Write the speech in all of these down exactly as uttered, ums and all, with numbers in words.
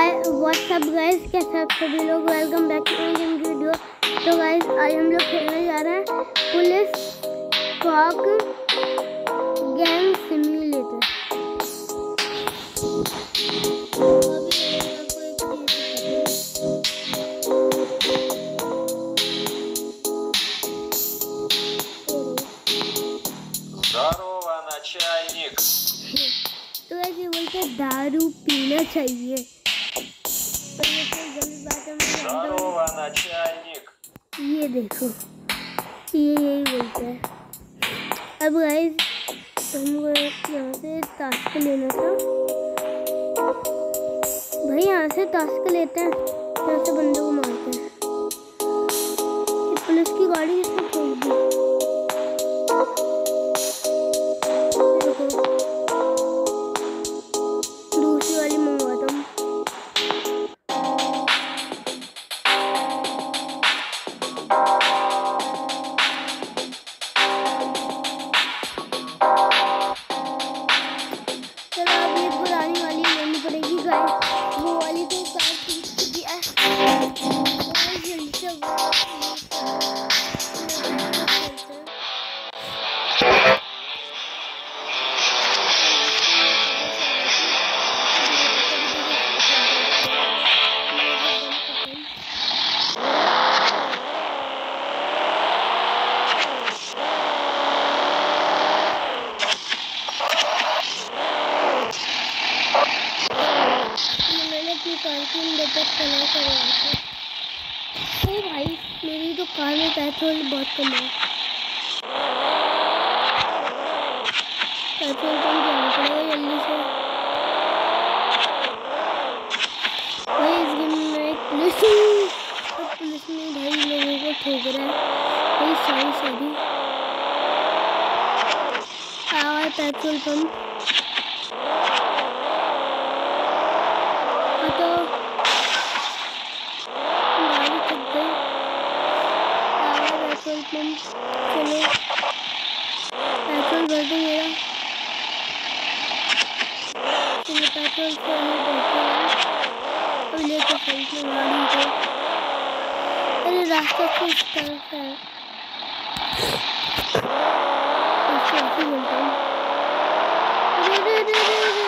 WhatsApp guys, कैसे आप सभी लोग। Welcome back to my game video. तो गाइस आज हम लोग खेलने जा रहे हैं पुलिस स्क्वाड गेम सिम्युलेटर। Здорово, начальник. तो ऐसे बोलते दारू पीना चाहिए। तो ये कोई गलत बात है? Здорово, начальник. ये देखो, ये यही बोलते हैं। अब गाइस हमको यहाँ से टास्क लेना था भाई। यहाँ से टास्क लेते हैं, यहाँ से बंदे को मारते हैं। पुलिस की गाड़ी किसने ठोक दी? देखो दूसरी वाली मंगवाता हूँ। चलो अब ये पुरानी वाली लेनी पड़ेगी गाइस। वो वाली तो कार टूट चुकी है। जल्दी से कलर करवा के भाई मेरी तो कार में पेट्रोल बहुत कम है। पेट्रोल पंप जाना पड़ेगा जल्दी से भाई। इस गेम में एक पुलिस और पुलिस में भाई लोगों को ठोक रहा है भाई। सॉरी सॉरी आवा पेट्रोल पंप तो पेट्रोल चलो पेट्रोल भर दो मेरा। चलो पेट्रोल अब लेकर चलते गाड़ी को। अरे रास्ता किस तरफ है? ऐसे ऐसे बोलता हूँ। अरे अरे अरे अरे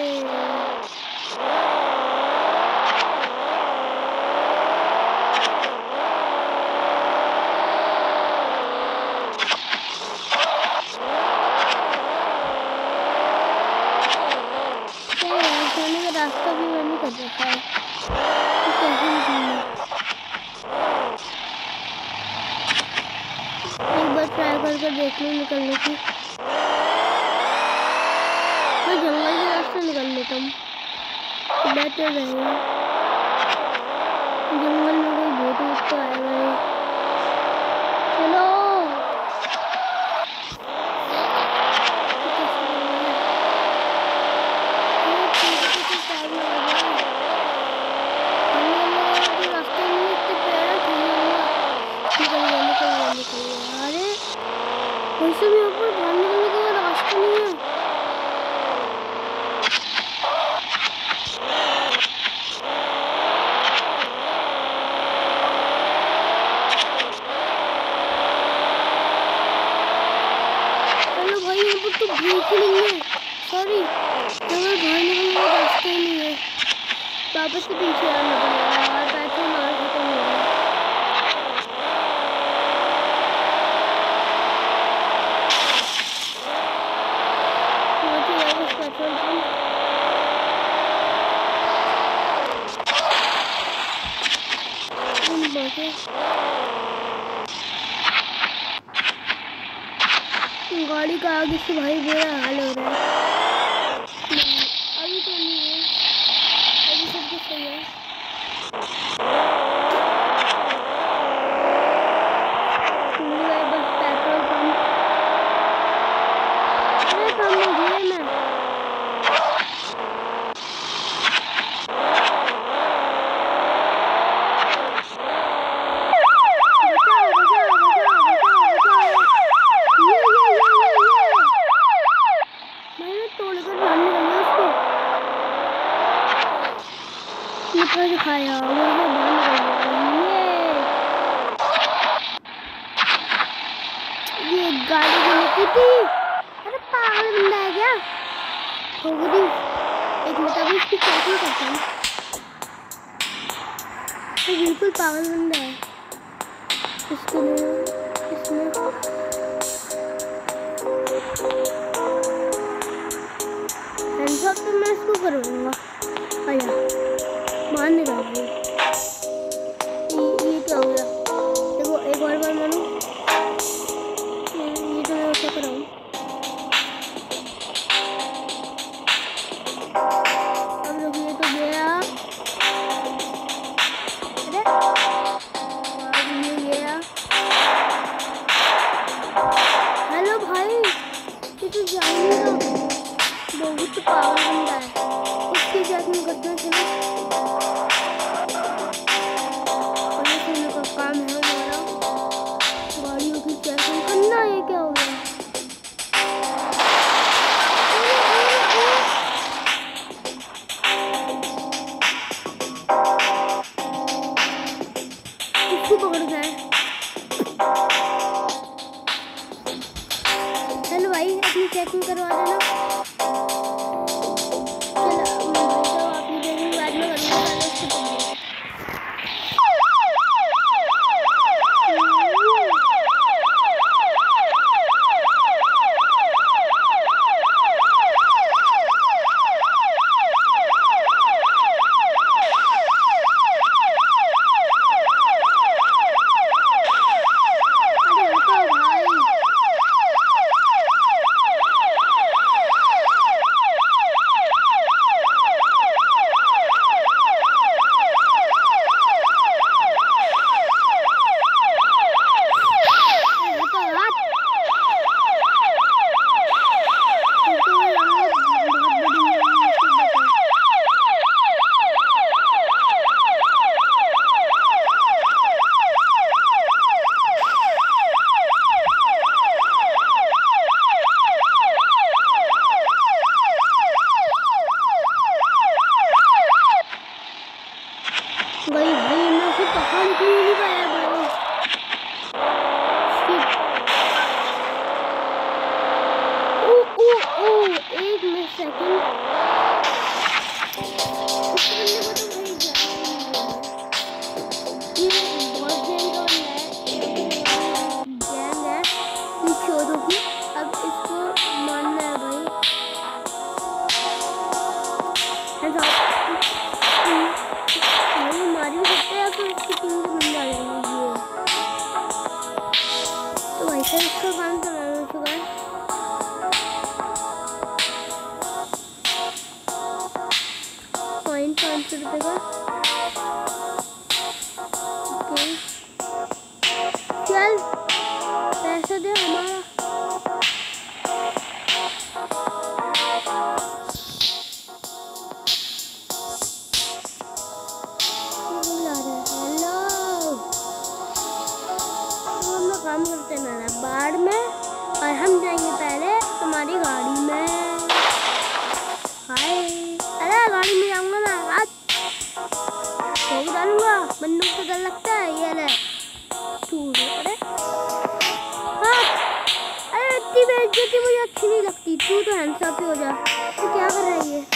रास्ता भी नहीं कर देता है। कैसे निकलना? एक बार ट्राई करके देख लो निकलने की। मैं जंगल के रास्ते निकल लेता हूँ, बेहतर रहेगा। जंगल में कोई भूत वूत तो आएगा नहीं। चलो वैसे भी यहाँ पर बाहर निकलने का रास्ता नहीं है। चलो भाई यहाँ पर तो भूख नहीं है। सॉरी यहाँ बाहर निकलने का रास्ता ही नहीं है। वापस से पीछे आना पड़ेगा और पैसे मार खत्म हो रहा है। गाड़ी का आगे से भाई बुरा हाल हो रहा है। अभी तो नहीं है, अभी सब कुछ सही है। बस पेट्रोल पंप अरे कम हो गया मैं। मैं वो दिखाया वो है बंद कर ये ये गाड़ी की निकली थी। अरे पागल बंदा है क्या? हो गई एक मिनट अभी इसकी चेकिंग करता हूँ। ये बिल्कुल पागल बंदा है। इसके लिए इसमें हैंडशॉट तो मैं इसको करूँगा। आया मान नहीं रहा है। ये ये क्या हो गया? देखो एक और बार मानो। ये ये तो मैं उसको कराऊँ। अब देखो ये तो गया। अरे अब ये गया। हेलो भाई ये तो जा ही नहीं रहा। बहुत पागल बंदा है। उसकी चेकिंग करना चाहिए। पुलिस का काम है हमारा गाड़ियों की चेकिंग करना। ये क्या हो गया? इसको पकड़ गए। चलो भाई अपनी चेकिंग करवा देना। भाई भाई मैं उसे पकड़ के नहीं पाया भाई। ओ ओ ओ एक मिनट सेकंड। ये बहुत गैंग है चोरों की। अब इसको मारना है भाई। मारी भी सकते हैं फिर उसकी टीम को मिल जाएंगे। तो भाई सर इसका काम चलाना हो चुका है। पॉइंट पाँच सौ रुपये का। ओके चल पैसा दे हमारा। काम करते ना बाढ़ में और हम जाएंगे पहले तुम्हारी गाड़ी में। हाय अरे गाड़ी में जाऊंगा ना आज तो डालूंगा। बंदूक से डर लगता है। ये ले अरे हाँ अरे इतनी बेइज्जती मुझे अच्छी नहीं लगती। तू तो हैंडसअप हो जा। तो क्या कर रही है?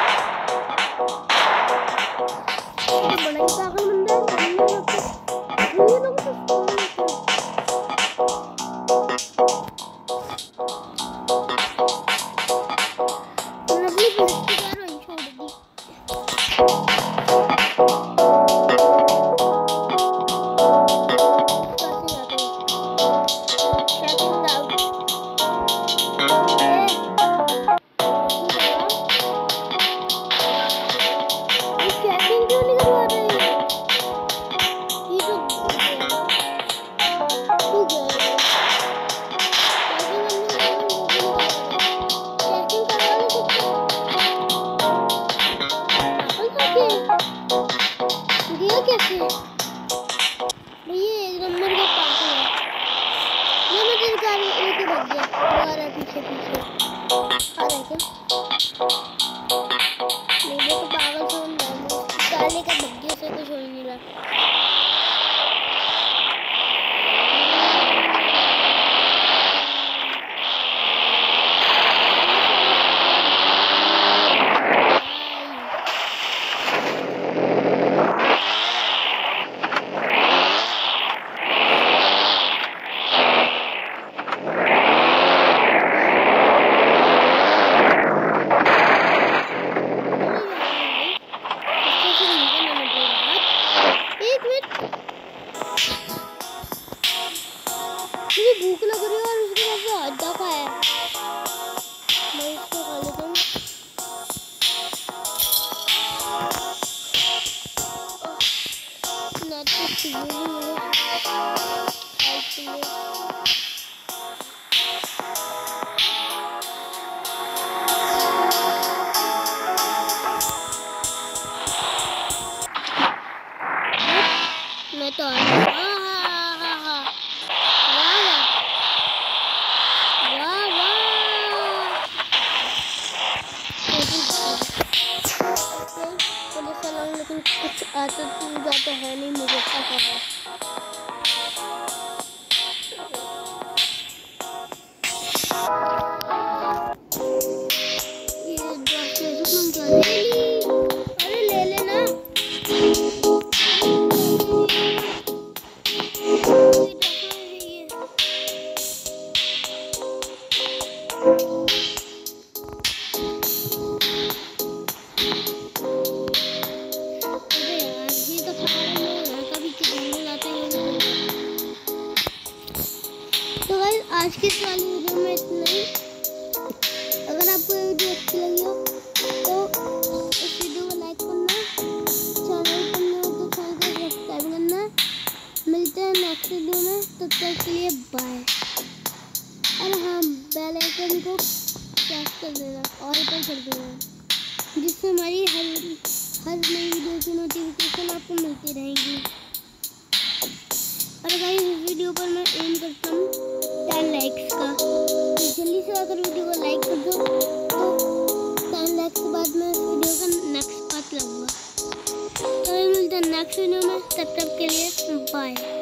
पागल बंदा है। पीछे आ रहा है क्या? नहीं वो तो पागल से उन डालने का बग्घे से कुछ हो ही नहीं रहा। मुझे भूख लग रही है और उसके बाद से हद्दा का है। मैं इसको खा लेता हूँ। ना तो चाहिए मुझे मैं तो लेकिन कुछ आता तो जाता है नहीं मुझे पता है। ये अरे ले लेना। तो गाइस आज की इस वाली वीडियो में इतना ही। अगर आपको ये वीडियो अच्छी लगी हो तो इस वीडियो को लाइक करना, चैनल पर नए हो तो चैनल को सब्सक्राइब करना। मिलते हैं नेक्स्ट वीडियो में, तब तक के लिए बाय। और हाँ, बेल आइकन को प्रेस कर देना, ऑल पर कर देना, जिससे हमारी हर हर नई वीडियो की नोटिफिकेशन आपको मिलती रहेगी। और गाइस इस वीडियो पर मैं एम करता हूँ टेन लाइक्स का, तो जल्दी से अगर वीडियो को लाइक कर दो तो टेन लाइक्स के बाद मैं इस वीडियो का नेक्स्ट पार्ट लगूंगा। तो मिलते हैं नेक्स्ट वीडियो में, तब तक के लिए बाय।